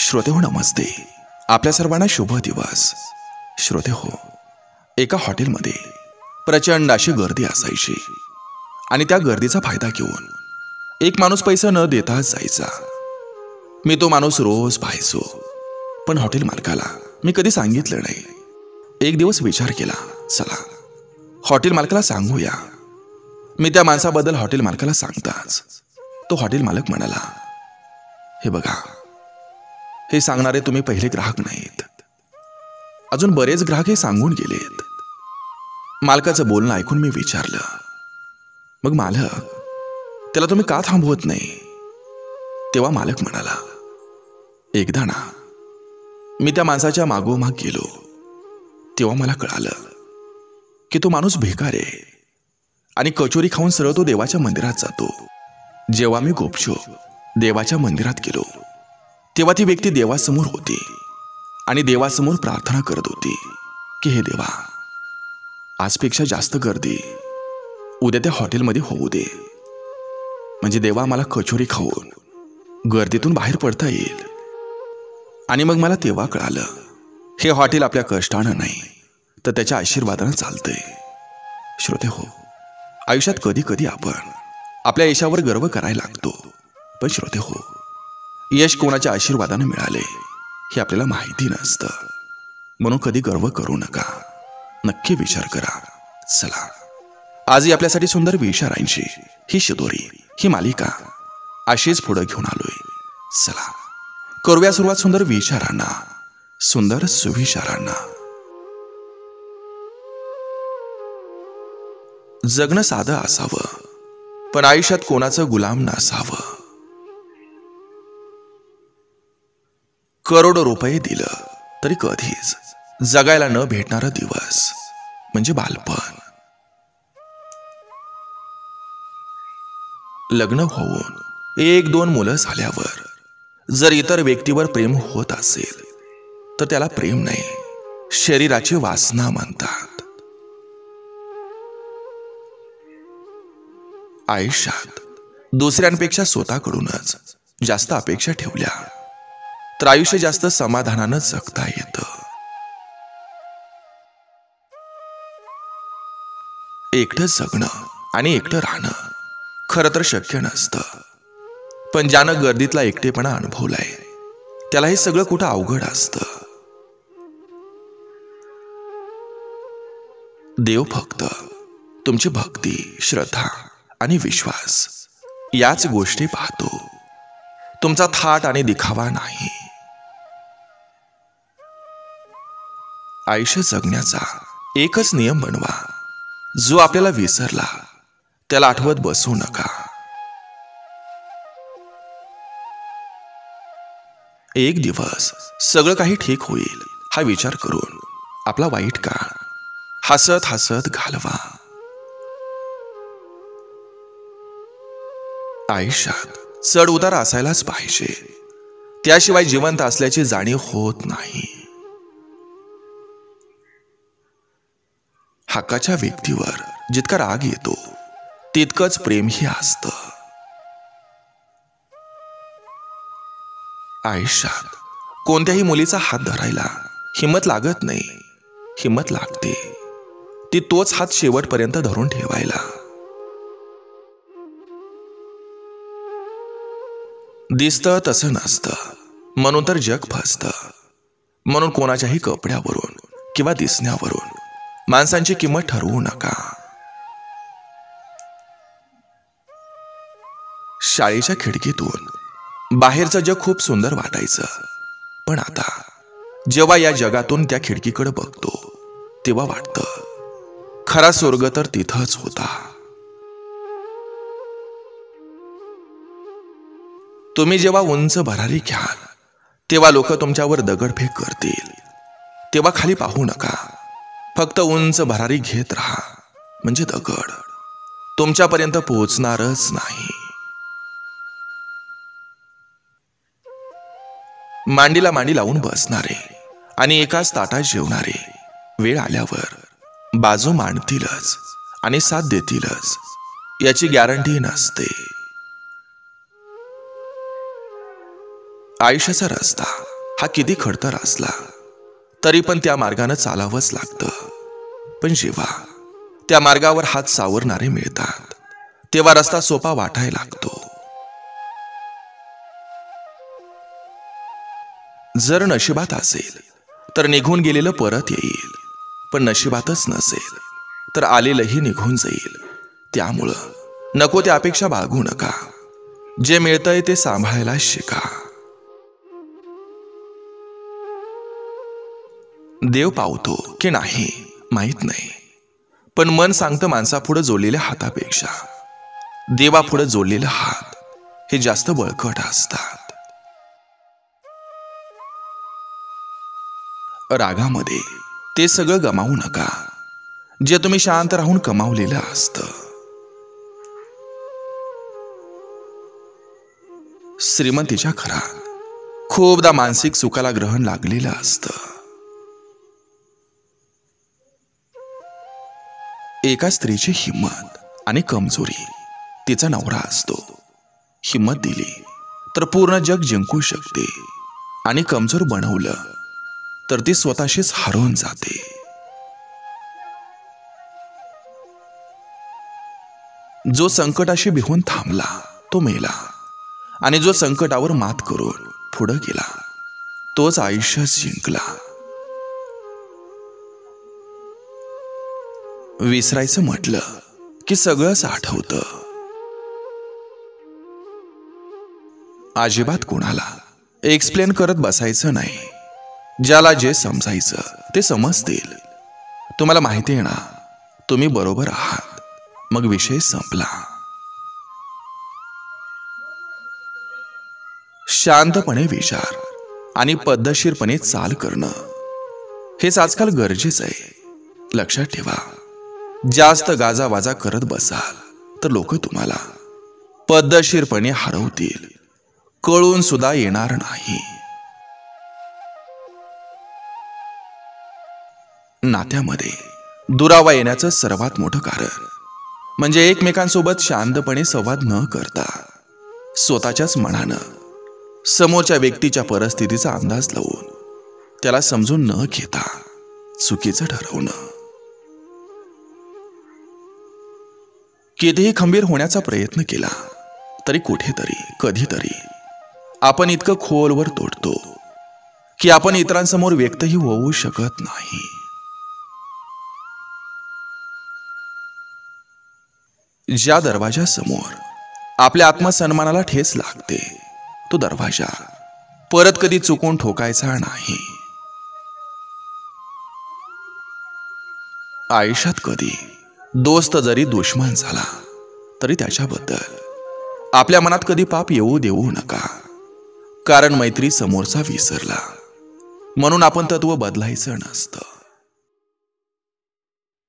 श्रोते हो नमस्ते. आपल्या सर्वांना शुभ दिवस. श्रोते हो, एका हॉटेलमध्ये प्रचंड अशी गर्दी असायची आणि त्या गर्दीचा फायदा घेऊन एक माणूस पैसा न देताच जायचा. मी तो माणूस रोज पाहायचो, पण हॉटेल मालकाला मी कधी सांगितलं नाही. एक दिवस विचार केला, चला हॉटेल मालकाला सांगूया. मी त्या माणसाबद्दल हॉटेल मालकाला सांगताच तो हॉटेल मालक म्हणाला, हे बघा, हे सांगणारे तुम्ही पहिले ग्राहक नाहीत. अजून बरेच ग्राहक हे सांगून गेलेत. मालकाचं बोलणं ऐकून मी विचारलं, मग मालक, त्याला तुम्ही का थांबवत नाही? तेव्हा मालक म्हणाला, एकदा ना मी त्या माणसाच्या मागोमाग गेलो, तेव्हा मला कळालं की तो माणूस भिकार आहे आणि कचोरी खाऊन सरळ तो देवाच्या मंदिरात जातो. जेव्हा मी गुपचूप देवाच्या मंदिरात गेलो तेव्हा ती व्यक्ती देवासमोर होती आणि देवासमोर प्रार्थना करत होती की हे देवा, आजपेक्षा जास्त गर्दी उद्या त्या हॉटेलमध्ये होऊ दे, म्हणजे देवा मला कचोरी खाऊन गर्दीतून बाहेर पडता येईल. आणि मग मला तेव्हा कळालं, हे हॉटेल आपल्या कष्टानं नाही तर त्याच्या आशीर्वादानं चालतंय. श्रोते हो, आयुष्यात कधी कधी आपण आपल्या यशावर गर्व करायला लागतो, पण श्रोते हो, यश कोणाच्या आशीर्वादाने मिळाले हे आपल्याला माहिती नसतं. म्हणून कधी गर्व करू नका, नक्की विचार करा. चला, आजही आपल्यासाठी सुंदर विचारांची ही शिदोरी, ही मालिका अशीच पुढे घेऊन आलोय. चला करूया सुरुवात सुंदर विचारांना, सुंदर सुविचारांना. जगणं साधं असावं, पण आयुष्यात कोणाचं गुलाम नसावं. करोडो रुपये दिलं तरी कधीच जगायला न भेटणारा दिवस म्हणजे बालपण. लग्न होऊन एक दोन मुलं झाल्यावर जर इतर व्यक्तीवर प्रेम होत असेल तर त्याला प्रेम नाही, शरीराची वासना म्हणतात. आयुष्यात दुसऱ्यांपेक्षा स्वतःकडूनच जास्त अपेक्षा ठेवल्या तर आयुष्य जास्त समाधानानं जगता येतं. एकटं जगणं आणि एकटं राहणं खरं तर शक्य नसतं, पण ज्यानं गर्दीतला एकटेपणा अनुभवलाय त्याला हे सगळं कुठं अवघड असतं. देव फक्त तुमची भक्ती, श्रद्धा आणि विश्वास याच गोष्टी पाहतो, तुमचा थाट आणि दिखावा नाही. आयुष्य जगण्याचा एकच नियम बनवा, जो आपल्याला विसरला त्याला आठवत बसू नका. एक दिवस सगळं काही ठीक होईल हा विचार करून आपला वाईट काळ हसत हसत घालवा. आयुष्यात चढ उतार असायलाच पाहिजे, त्याशिवाय जिवंत असल्याची जाणीव होत नाही. हक्काच्या व्यक्तीवर जितका राग येतो तितकंच प्रेमही असतं. आयुष्यात कोणत्याही मुलीचा हात धरायला हिम्मत लागत नाही, हिम्मत लागते ती तोच हात शेवटपर्यंत धरून ठेवायला. दिसतं तसं नसतं म्हणून तर जग फसतं. म्हणून कोणाच्याही कपड्यावरून किंवा दिसण्यावरून माणसांची किंमत ठरवू नका. शाळेच्या खिडकीतून बाहेरचं जग खूप सुंदर वाटायचं, पण आता जेव्हा या जगातून त्या खिडकीकडे बघतो तेव्हा वाटतं खरा स्वर्ग तर तिथंच होता. तुम्ही जेव्हा उंच भरारी घ्याल तेव्हा लोक तुमच्यावर दगडफेक करतील, तेव्हा खाली पाहू नका, फक्त उंच भरारी घेत राहा, म्हणजे दगड तुमच्यापर्यंत पोहोचणारच नाही. मांडीला मांडी लावून बसणारे आणि एकाच ताटात जेवणारे वेळ आल्यावर बाजू मांडतीलच आणि साथ देतीलच याची गॅरंटी नसते. आयुष्याचा रस्ता हा किती खडतर असला तरी पण त्या मार्गाने चालावंच लागतं. पण जेव्हा त्या मार्गावर हात सावरणारे मिळतात तेव्हा रस्ता सोपा वाटायला लागतो. जर नशिबात असेल तर निघून गेलेलं परत येईल, पण नशिबातच नसेल तर आलेलंही निघून जाईल. त्यामुळं नको त्या अपेक्षा बाळगू नका. जे मिळतंय ते सांभाळायला शिका. देव पावतो की नाही माहित नाही, पण मन सांगतं माणसापुढे जोडलेल्या हातापेक्षा देवापुढे जोडलेले हात हे जास्त बळकट असतात. रागामध्ये ते सगळं गमावू नका जे तुम्ही शांत राहून कमावलेलं असतं. श्रीमंतीच्या घरात खूपदा मानसिक सुखाला ग्रहण लागलेलं असतं. एका स्त्रीची हिंमत आणि कमजोरी तिचा नवरा असतो. हिंमत दिली तर पूर्ण जग जिंकू शकते आणि कमजोर बनवलं तर ती स्वतःशीच हरवून जाते. जो संकटाशी भिवून थांबला तो मेला, आणि जो संकटावर मात करून पुढे गेला तोच आयुष्य जिंकला. विसरायचं म्हटलं की सगळंच आठवतं. अजिबात कोणाला एक्सप्लेन करत बसायचं नाही. ज्याला जे समजायचं ते समजतील. तुम्हाला माहिती आहे ना तुम्ही बरोबर आहात, मग विषय संपला. शांतपणे विचार आणि पद्धतशीरपणे चाल करणं हेच आजकाल गरजेचं आहे. लक्षात ठेवा, जास्त गाजावाजा करत बसाल तर लोक तुम्हाला पद्धतशीरपणे हरवतील, कळून सुद्धा येणार नाही. नात्यामध्ये दुरावा येण्याचं सर्वात मोठं कारण म्हणजे एकमेकांसोबत शांतपणे संवाद न करता स्वतःच्याच मनानं समोरच्या व्यक्तीच्या परिस्थितीचा अंदाज लावून त्याला समजून न घेता चुकीचं ठरवणं. कितीही खंबीर होण्याचा प्रयत्न केला तरी कुठेतरी कधीतरी आपण इतकं खोलवर तोडतो की आपण इतरांसमोर व्यक्तही होऊ शकत नाही. ज्या दरवाजासमोर आपल्या आत्मसन्मानाला ठेच लागते तो दरवाजा परत कधी चुकून ठोकायचा नाही. आयुष्यात कधी दोस्त जरी दुश्मन झाला तरी त्याच्याबद्दल आपल्या मनात कधी पाप येऊ देऊ नका. कारण मैत्री समोरचा विसरला म्हणून आपण तत्व बदलायचं नसतं.